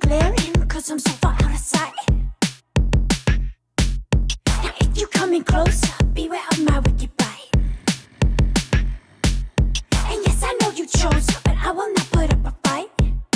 glaring, cause I'm so far out of sight. Now if you coming closer, beware of my wicked bite. And yes, I know you chose her, but I will not put up a fight.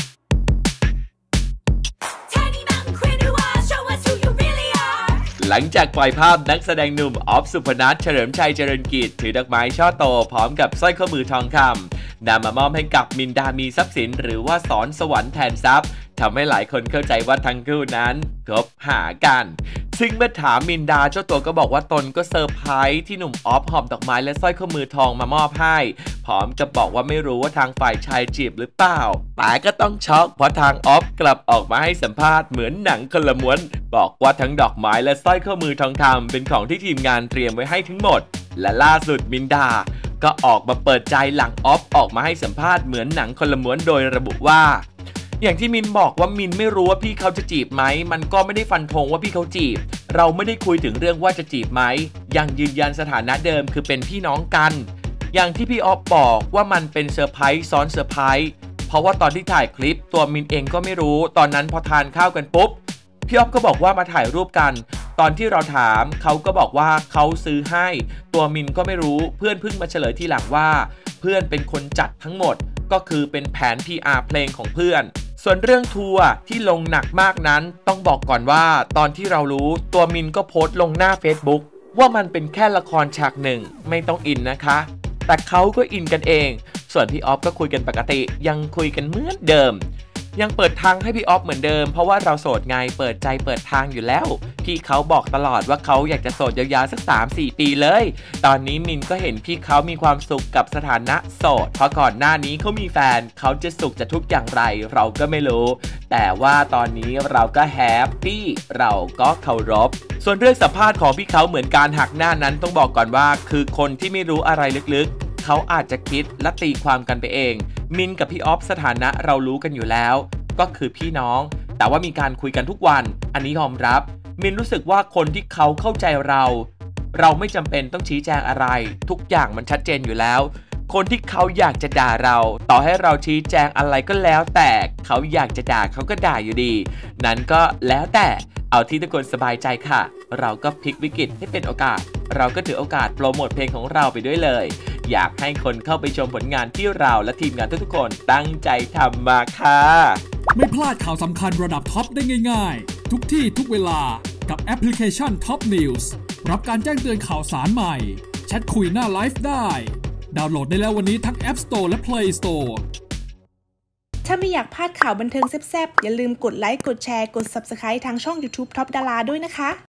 Tiny mountain Quinua, show us who you really are. หลังจากปล่อยภาพนักแสดงหนุ่มออฟสุพนัทเฉลิมชัยเจริญกิจถือดอกไม้ช่อโตพร้อมกับสร้อยข้อมือทองคำนำมามอบให้กับมินดามีทรัพย์สินหรือว่าสอนสวรรค์แทนทรัพย์ทำให้หลายคนเข้าใจว่าทั้งคู่นั้นคบหากันซึ่งเมื่อถามมินดาเจ้าตัวก็บอกว่าตนก็เซอร์ไพรส์ที่หนุ่มออฟหอบดอกไม้และสร้อยข้อมือทองมามอบให้พร้อมกับบอกว่าไม่รู้ว่าทางฝ่ายชายจีบหรือเปล่าแต่ก็ต้องช็อกเพราะทางออฟกลับออกมาให้สัมภาษณ์เหมือนหนังคนละม้วนบอกว่าทั้งดอกไม้และสร้อยข้อมือทองคำเป็นของที่ทีมงานเตรียมไว้ให้ทั้งหมดและล่าสุดมินดาก็ออกมาเปิดใจหลังออฟออกมาให้สัมภาษณ์เหมือนหนังคนละม้วนโดยระบุว่าอย่างที่มินบอกว่ามินไม่รู้ว่าพี่เขาจะจีบไหมมันก็ไม่ได้ฟันธงว่าพี่เขาจีบเราไม่ได้คุยถึงเรื่องว่าจะจีบไหมยังยืนยันสถานะเดิมคือเป็นพี่น้องกันอย่างที่พี่ออฟบอกว่ามันเป็นเซอร์ไพรส์ซ้อนเซอร์ไพรส์เพราะว่าตอนที่ถ่ายคลิปตัวมินเองก็ไม่รู้ตอนนั้นพอทานข้าวกันปุ๊บพี่ออฟก็บอกว่ามาถ่ายรูปกันตอนที่เราถามเขาก็บอกว่าเขาซื้อให้ตัวมินก็ไม่รู้เพื่อนเพิ่งมาเฉลยทีหลังว่าเพื่อนเป็นคนจัดทั้งหมดก็คือเป็นแผน PR เพลงของเพื่อนส่วนเรื่องทัวร์ที่ลงหนักมากนั้นต้องบอกก่อนว่าตอนที่เรารู้ตัวมินก็โพสต์ลงหน้า Facebook ว่ามันเป็นแค่ละครฉากหนึ่งไม่ต้องอินนะคะแต่เขาก็อินกันเองส่วนพี่ออฟก็คุยกันปกติยังคุยกันเหมือนเดิมยังเปิดทางให้พี่ออฟเหมือนเดิมเพราะว่าเราโสดไงเปิดใจเปิดทางอยู่แล้วพี่เขาบอกตลอดว่าเขาอยากจะโสดยาวๆสัก 3-4 ปีเลยตอนนี้มินก็เห็นพี่เขามีความสุขกับสถานะโสดเพราะก่อนหน้านี้เขามีแฟนเขาจะสุขจะทุกข์อย่างไรเราก็ไม่รู้แต่ว่าตอนนี้เราก็แฮปปี้เราก็เคารพส่วนเรื่องสัมภาษณ์ของพี่เขาเหมือนการหักหน้านั้นต้องบอกก่อนว่าคือคนที่ไม่รู้อะไรลึกๆเขาอาจจะคิดและตีความกันไปเองมินกับพี่ออฟสถานะเรารู้กันอยู่แล้วก็คือพี่น้องแต่ว่ามีการคุยกันทุกวันอันนี้ยอมรับมินรู้สึกว่าคนที่เขาเข้าใจเราไม่จำเป็นต้องชี้แจงอะไรทุกอย่างมันชัดเจนอยู่แล้วคนที่เขาอยากจะด่าเราต่อให้เราชี้แจงอะไรก็แล้วแต่เขาอยากจะด่าเขาก็ด่าอยู่ดีนั้นก็แล้วแต่เอาที่ทุกคนสบายใจค่ะเราก็พลิกวิกฤตให้เป็นโอกาสเราก็ถือโอกาสโปรโมทเพลงของเราไปด้วยเลยอยากให้คนเข้าไปชมผลงานที่เราและทีมงานทุกๆคนตั้งใจทำมาค่ะไม่พลาดข่าวสำคัญระดับท็อปได้ง่ายๆทุกที่ทุกเวลากับแอปพลิเคชัน Top News รับการแจ้งเตือนข่าวสารใหม่แชทคุยหน้าไลฟ์ได้ดาวน์โหลดได้แล้ววันนี้ทั้ง App Store และ Play Store ถ้าไม่อยากพลาดข่าวบันเทิงแซ่บๆอย่าลืมกดไลค์กดแชร์กด Subscribe ทางช่อง YouTube Top Dara ด้วยนะคะ